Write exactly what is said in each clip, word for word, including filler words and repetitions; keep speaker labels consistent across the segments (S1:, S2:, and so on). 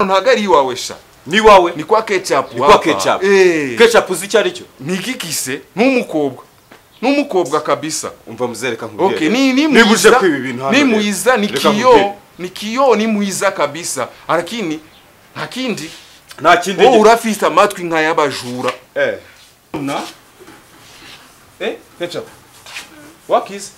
S1: ntagari wawe sha.
S2: Ni wawe?
S1: Ni kwa ketchup.
S2: Ni kwa ketchup.
S1: Eh.
S2: Ketchup uzi cyari cyo?
S1: Ni gikise n'umukobwa. N'umukobwa kabisa.
S2: Umva muzereka nkubwire.
S1: Okay, ni ni muiza. Ni muiza ni kiyo. Ni kiyo ni muiza kabisa. Lakini hakindi
S2: nta kindi.
S1: Oh urafite amatwi nka yabajura.
S2: Eh.
S1: Na? Eh, ketchup. Wakize?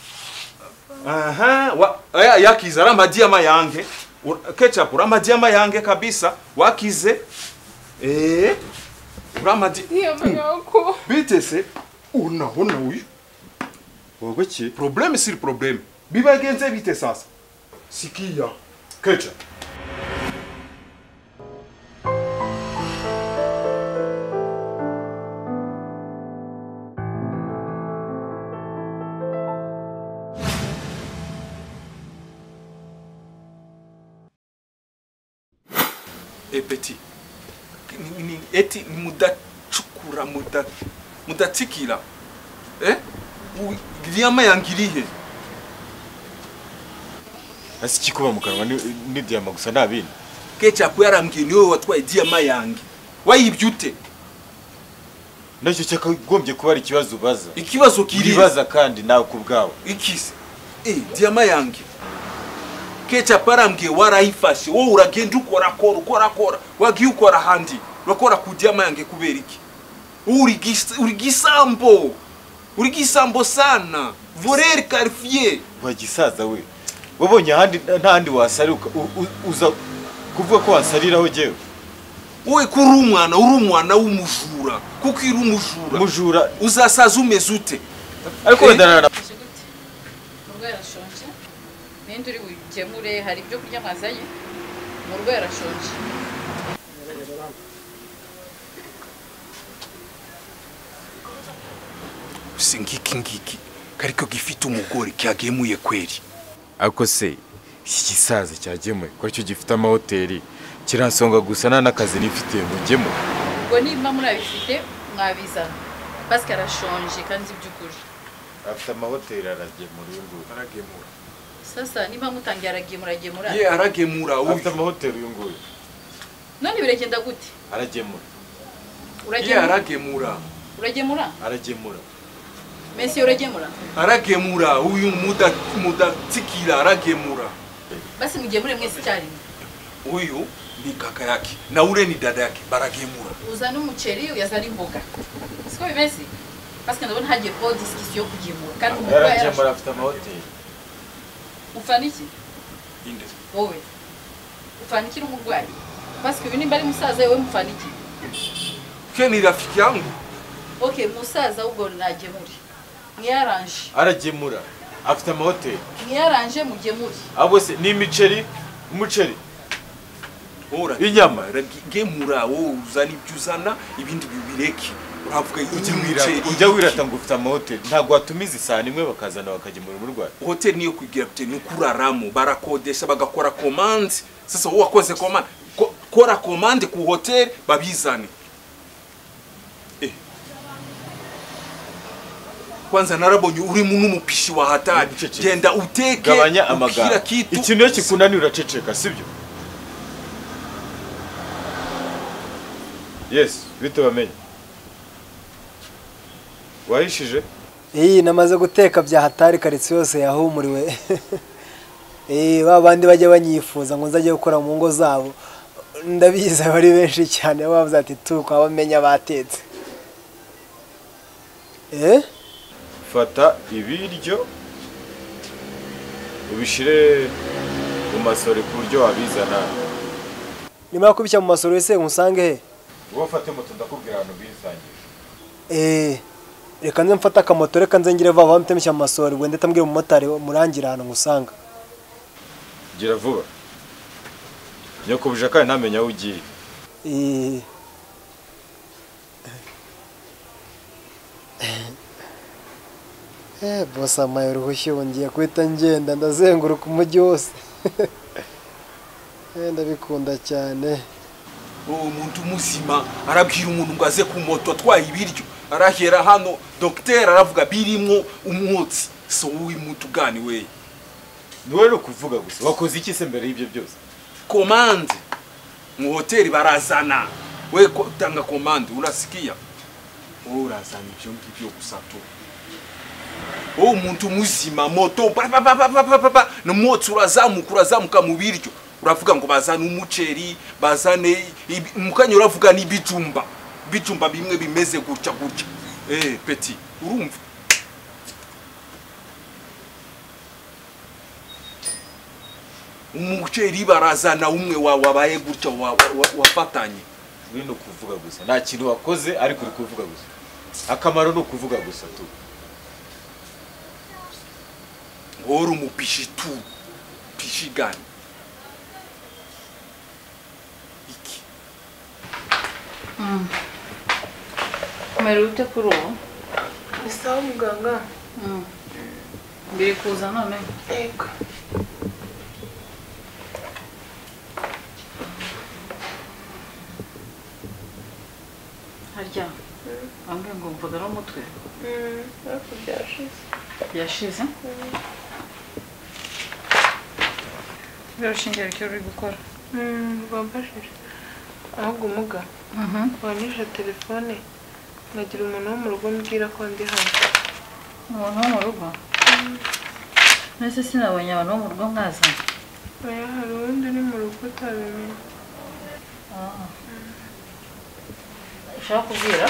S1: Aha, wa aya yakize aramadiama yange. Ketchup uramadiama yange kabisa. Wakize? Eh. Uramadi.
S3: Diama yako.
S1: Bitese unaona huyu.
S2: Wowe ki?
S1: Problème sur problème. Bibagenze bite sasa. Sikia. Ketchup. Eh petit. Ni, ni, eti mudachukura muda mudatikira. Eh? Diama yangirihe.
S2: Asi kikuba mu kanwa ni, ni diama gusa nabindi.
S1: Ketchup yarambwiye niwe watwaye diama yange. Wayibyute.
S2: Nacyo cyakagombye kuba ari ikibazo ubaza.
S1: Ikibazo kiri.
S2: Ibaza kandi nawe kubgawe.
S1: Ikise. Eh, diama yange. Ketchup yarambwiye warayifashe. Wowe uragenda ukora kora ukora kora. Wagiye ukora handi. Bakora ku diama yange kubera iki? Uri uri gisambo. Uri gisambo sana. Vorer qualifié.
S2: Wagisaza we. Wabonye handi ntandi wasaruka uza kuvuga ko wasariraho jewe.
S1: Wowe kuri umwana uri umwana w'umujura. Kuko iri umujura.
S2: Mujura
S1: uzasaza umeze ute?
S2: Ariko wendana na
S3: Murwayi arashonje. Ninde uri bugemure hari ibyo kurya mwazanye? Murwayi arashonje. Singiki ngiki kariko gifite umugore cyagemuye kweri.
S2: Ako se iki gisaza cyagemuye ko cyo gifite amahoteli kiransonga gusa na nakazi nifite mu ngemo.
S3: Ngo nimba murabifite mwabizana. Parce arashonje kandi byukuri.
S2: Afite amahoteli aragemura yungu.
S1: Aragemura.
S3: Sasa nimba mutangiye aragemura agemura.
S1: Ye aragemura uyu.
S2: Afite amahoteli yungu.
S3: None biregenda gute?
S2: Aragemura.
S1: Ye aragemura.
S3: Uragemura?
S2: Aragemura.
S3: Messi uragemura?
S1: Aragemura uyu muda muda tikira aragemura.
S3: Basi mugemure mwese cyari.
S1: Uyu ni kaka yake na ule ni dada yake baragemura.
S3: Uzana umuceri uyazana imboga. Siko bimeze? Parce que ndabona hagiye ko discussion kugemura kandi umurwayi
S2: aragemura afite amahoteli.
S3: Ufaniki?
S1: Inde.
S3: Wowe. Ufaniki n'umurwayi. Parce que uyu nimba ari musaza yewe mufaniki.
S1: Keni rafiki yangu.
S3: Okay, musaza ubwo nagemuri. Mwiyaranje.
S2: Aragemura. Afite amahoteli.
S3: Mwiyaranje mugemuri.
S2: Abo se ni imiceri, umuceri.
S1: Ora
S2: inyama
S1: gemura wo uzana ibyuzana ibindi bibireke. Uravuga
S2: umuceri. Ujya wirata ngo ufite amahoteli. Ntago watumiza isana imwe bakazana bakagemura umurwayi.
S1: Hotel niyo kugira bite ni kuraramo barakodesha bagakora commande. Sasa wowe wakoze commande. Kora commande ku hotel babizane. Kwanza narabonye uri mu numupishi wa hatari. Genda uteke
S2: gabanya amagara. Ikintu cyo kikunani uraceceka sibyo? Yes, bito bamenye. Wahishije?
S4: Eh namaze guteka bya hatari karitsi yose yahumuriwe. Eh babandi bajya banyifuza ngo nzaje gukora mu ngo zabo. Ndabiza bari benshi cyane bavuze ati tuko abamenya batetse. Eh?
S2: Fata ibiryo ubishire mu masore ku buryo wabizana.
S4: Nimara kubishya mu masoro ese nkusange he?
S2: Wo fate moto ndakubwira abantu bisangisha.
S4: Eh reka nze mfata akamoto reka nze ngire vava mtemishya mu masoro gwende tambwire mu motari murangira hano nkusanga.
S2: Gira vuba. Nyoko bujaka ntamenya ugiye.
S4: Eh Eh bosa mayoro hushyongiye kwita ngenda ndazenguruka umujyi wose. Eh ndabikunda cyane.
S1: Oh umuntu muzima arabwira umuntu ngo aze ku moto atwaye ibiryo arahera hano docteur aravuga birimwo umwotsi so uwi muntu gani we
S2: niwe no kuvuga gusa wakoze iki se mbere y'ibyo byose
S1: commande mu hoteli barazana we tanga commande unasikia oh urazana ibyo ngibyo gusa tu oh umuntu muzima moto pa pa pa pa pa pa no moto urazamuka urazamuka mu biryo uravuga ngo bazana umuceri bazane mukanya uravuga ni bijumba bijumba bimwe bimeze gutya gutya eh petit urumva umuceri barazana umwe wabaye gutya wafatanye
S2: we no kuvuga gusa nta kintu wakoze ariko uri kuvuga gusa akamaro no kuvuga gusa tu
S1: ngoro umupishi tu pishi gani iki
S3: mm Merute kuro
S5: Isawa muganga
S3: mm Mbere kuza none
S5: Ego
S3: Harya Ange ngo mvuga no mutwe
S5: Mm ariko byashize
S3: Byashize Bero shingira cyo uri gukora
S5: Mm bambashije ahubwo umuga
S3: Mhm
S5: wanije telefone nagira umuntu wo mu rugo mbwira ko ndi hano
S3: Umuntu wo mu rugo Nese sinabonye abantu bo mu rugo mwazana
S5: Oya hari undi uri mu rugo utabimenye
S3: Ah Ushaka kubwira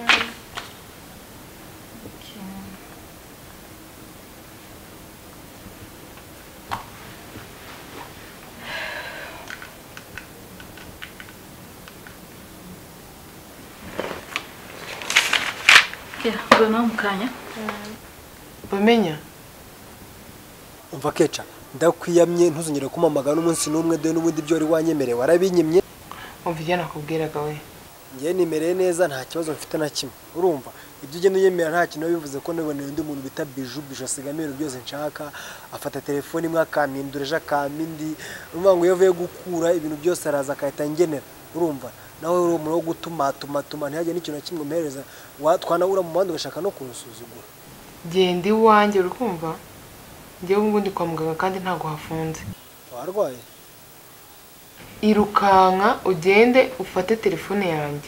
S3: Ya, gona mukanya.
S5: Bamenya.
S4: Umva keca, ndakwiyamye ntuzongere kumamagana umunsi numwe de n'ubundi byo uri wanyemereye warabinyimye.
S5: Umva ijana kubwiraga we.
S4: Ngiye nimereye neza nta kibazo mfite na kimwe. Urumva? Ibyo ugenda uyemera nta kintu bivuze ko naboneye undi muntu bita Biju Biju asigamira byose nshaka afata telefone imwe akampindura ejo akampindi urumva ngo yavuye gukura ibintu byose araza akahita ngenera. Urumva? Nawe uri umuntu wo gutuma tuma tuma ntihajye n'ikintu na kimwe mpereza watwanabura mu bandi bashaka no kunsuzugura.
S5: Genda iwanjye urukumva? Ngiye ubundi kwa muganga kandi ntago hafunze.
S4: Warwaye?
S5: Irukanka ugende ufate telefone yanjye.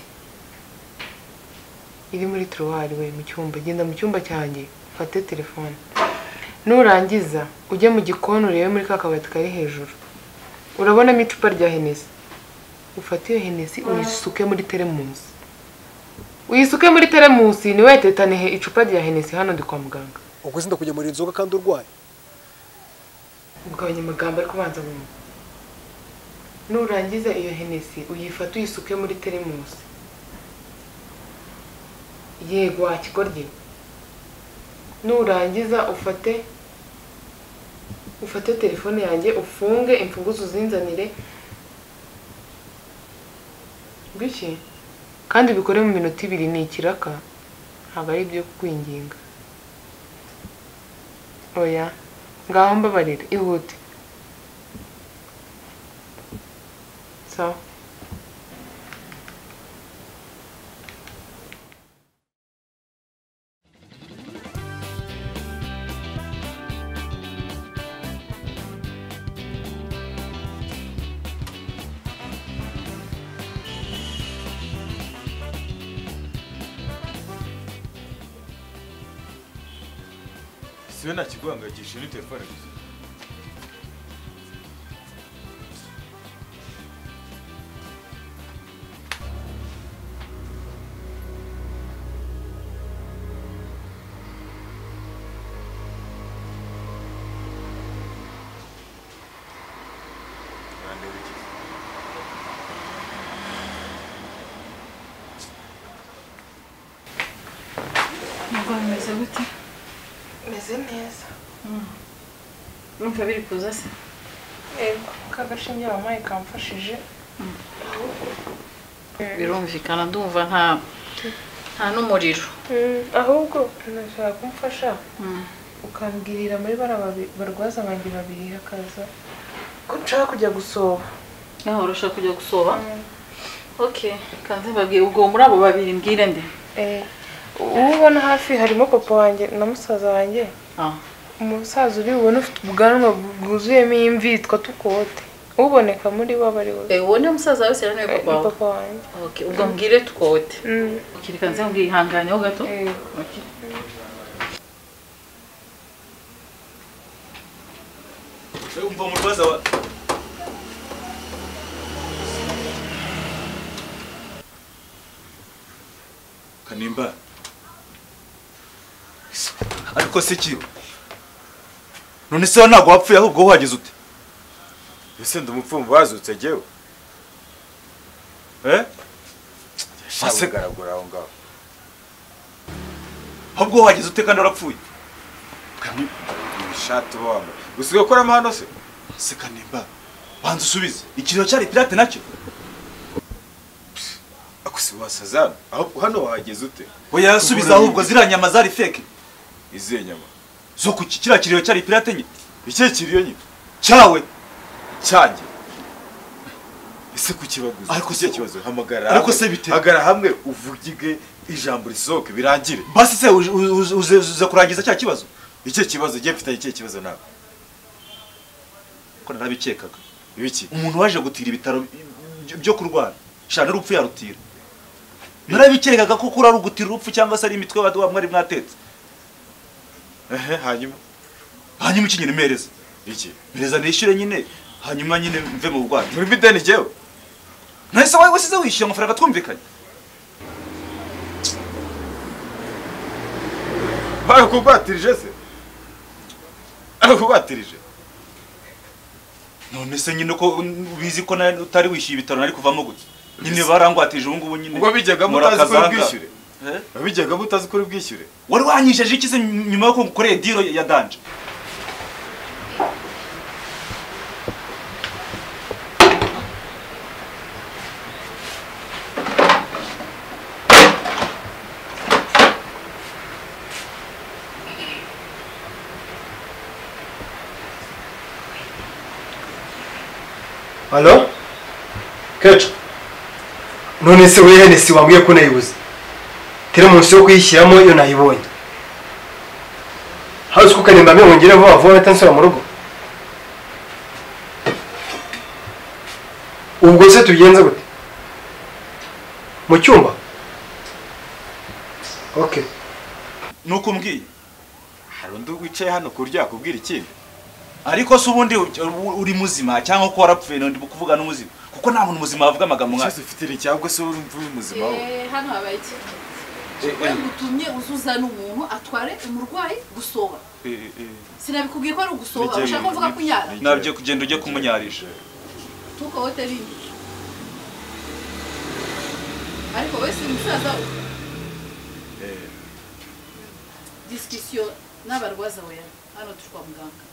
S5: Iri muri tiroir we mu cyumba genda mu cyumba cyanjye ufate telefone. Nurangiza ujye mu gikoni urebe muri kakabati kari hejuru. Urabona icupa rya Hennessy. Ufate iyo Hennessy uyisuke muri teremusi. Uyisuke muri teremusi ni wetetane icupa rya Hennessy hano ndi kwa muganga.
S4: Ubwo sinda kujya muri inzoga kandi urwaye.
S5: Ugabanya amagambo ari kubanza mu. Nurangiza iyo Hennessy uyifata uyisuke muri teremusi. Yego akigorye. Nurangiza ufate ufate telefone yanjye ufunge imfunguzo zinzanire. Biki? Kandi bikore mu minota ibiri ni ikiraka. Ntabwo ari byo kwinginga. Oya. Ngaho mbabarira ihute. Sawa.
S2: Siwe nakiguhangayikishije ni telefone gusa.
S3: Nuko bimeze gute?
S5: Meze neza.
S3: Urumva biri kuza se?
S5: Ego, kagashinge wampaye kamfashije.
S3: Birumvikana ndumva nta nta n'umuriro.
S5: Ahubwo nashaka kumfasha. Ukambwirira muri bara barwaza banjye babiri hakaza. Ko nshaka kujya gusoba.
S3: Aho urashaka kujya gusoba? Okay, kanze babwiye ubwo muri abo babiri mbwire nde.
S5: Eh, ubona hafi harimo papa wanjye na musaza wanjye.
S3: Ah.
S5: Umusaza uri ubona ufite ubwanwa bwuzuyemo imvi twa tukote. uboneka muri bo bari we.
S3: Eh, uwo ni umusaza wese rero ni papa wawe.
S5: Papa wanjye.
S3: Okay, ubwo mbwire twote.
S5: Mm.
S3: Kirika nze mbwire ihangane ho gato.
S5: Eh.
S3: Okay.
S1: umva murwaza wa Kanimba ariko se ki none se ntabwo wapfuye ahubwo uhageze ute
S2: ese ndumupfumu bazutse jewe
S1: eh
S2: ase garagura aho ngaho
S1: ahubwo uhageze ute kandi warapfuye
S2: ishati wamwe usigaye ukora amahano se
S1: se Kanimba banza usubize ikiriyo cyari pirate nacyo
S2: akusi wasazana aho hano wahageze ute
S1: oya subiza ahubwo zira nyama zari fake
S2: izihe nyama
S1: zo ku kiriya kiriyo cyari pirate nye
S2: icyo kiriyo nyine
S1: cyawe
S2: cyanjye ese kukibaguza
S1: ariko
S2: se kibazo hamagara
S1: ariko se bite
S2: hagara hamwe uvugige ijambo risohoke birangire
S1: basi se uze kurangiza cya kibazo
S2: icyo kibazo giye mfitanye icyo kibazo nawe
S1: ko narabikekaga
S2: ibiki
S1: umuntu waje gutira ibitaro byo kurwara shana urupfu yarutira narabikekaga ko kuri ari ugutira urupfu cyangwa se ari imitwe wa mwari mwatetse
S2: ehe hanyuma
S1: hanyuma iki nyine mereza
S2: iki
S1: mereza nishyure nyine hanyuma nyine mve mu bugwate
S2: muri bideni jewe
S1: nahise wawe wasize wishyuye amafaranga twumvikanye
S2: barakugwatirije se barakugwatirije
S1: none se nyine ko ubizi ko utari wishyuye ibitaro nari kuvamo gutya nyine barangwatije ubu ngubu nyine
S2: ubwo bijyaga mutazi ko ubwishyure bijyaga mutazi ko ubwishyure
S1: wari wanyijeje iki se nyuma yo gukorera deal ya danje
S4: Halo? Kecha. None se wewe hene si wambwiye ko nayibuze. Tera munsi yo kuyishyiramo iyo nayibonye. Hasi ko Kanimba mbe ngire vuba vuba atansura mu rugo. Ubwo se tugenze gute? Mu cyumba? Okay.
S1: Nuko umbwiye.
S2: hari undi wicaye hano kurya kubwira ikindi
S1: ariko se ubundi uri muzima cyangwa ko warapfuye ndi kuvuga n'umuzima kuko nta muntu muzima bavuga amagambo nka
S2: cyose ufite cyangwa se uri muzima
S3: eh hano habaye iki gutumye uzuza n'umuntu atware umurwayi gusoba sinabikubwiye ko ari ugusoba ushaka kuvuga kunyara
S1: nabyo kugenda ujye kumunyarisha
S3: tuko hoteli ariko wese musaza eh discussion n'abarwaza weya hano turi kwa muganga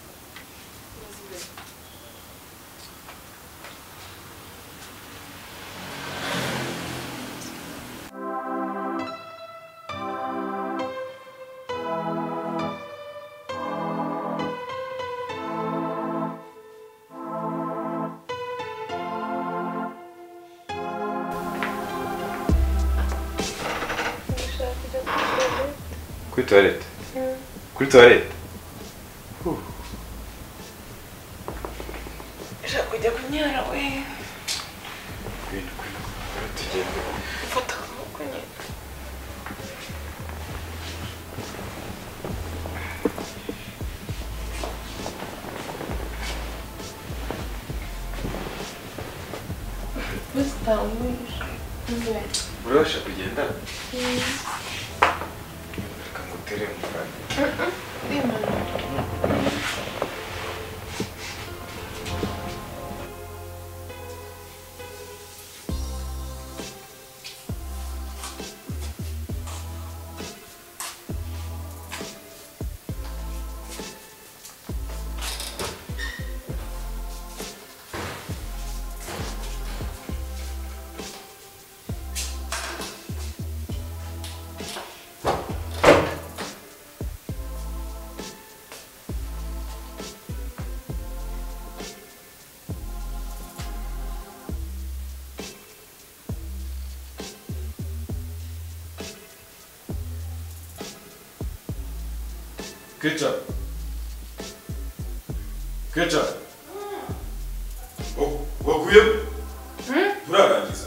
S2: kuri toilette kuri toilette
S5: Ija kujya kunyara we.
S2: Kwino kwino tugende
S5: Fata kunyara. Estamos.
S2: urabasha kugenda reka ngutere umugani Good job. Good job. Oh. uvuye turarangiza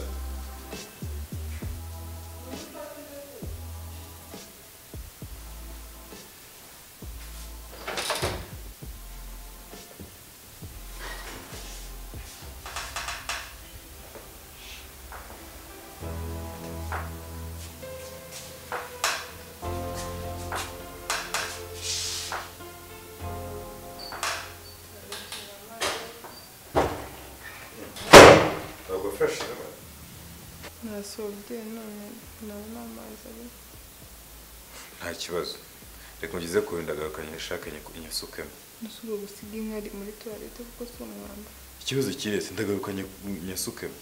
S5: nasobye none ndabona amazi ari
S2: nta kibazo reka ngeze ku ndagaruka nyashakanye inyasukemo
S5: nsubiye gusiga inkari muri toilette kuko si umwanda
S2: ikibazo kirese ndagaruka nyasukemo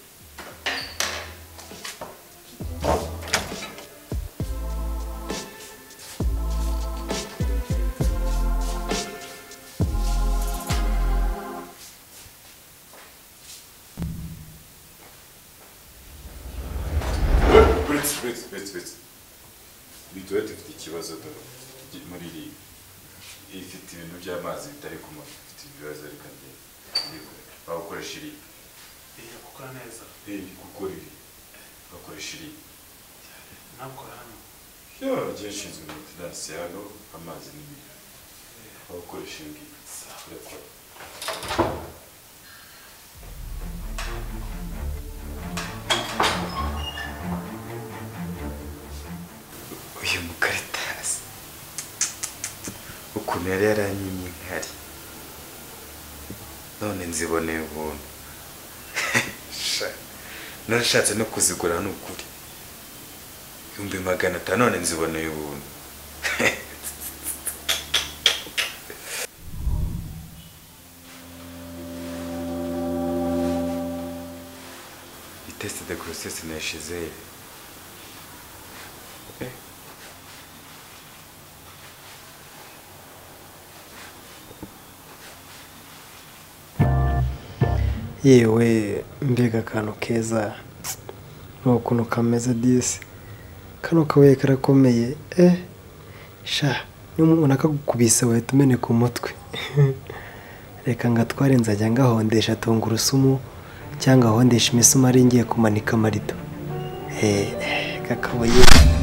S2: Wait, wait, wait. Bituwete ifite ikibazo muri iri ifite ibintu by'amazi bitari kuma ifite ibibazo ariko ngiye bakoresha iri
S6: iya gukora neza
S2: eh gukora iri bakoresha iri
S6: ntabwo hano
S2: yo gishinzwe maintenance hano amazi n'ibindi bakoresha iri sawa uyu mukaritasi ukuntu yari yaranyimye inkari none nziboneye ubuntu narashatse no kuzigura n'ukuri ibihumbi magana atanu none nziboneye ubuntu iteste de grossesse nashize
S4: yewe mbega akantu keza ni ukuntu kameze disi kano kabuye karakomeye eh sha n'umuntu akagukubise wahita umeneka umutwe reka ngatware nzajya ngahondesha tungurusumu cyangwa ahondesha imisumari ngiye kumanika amarido eh kakabuye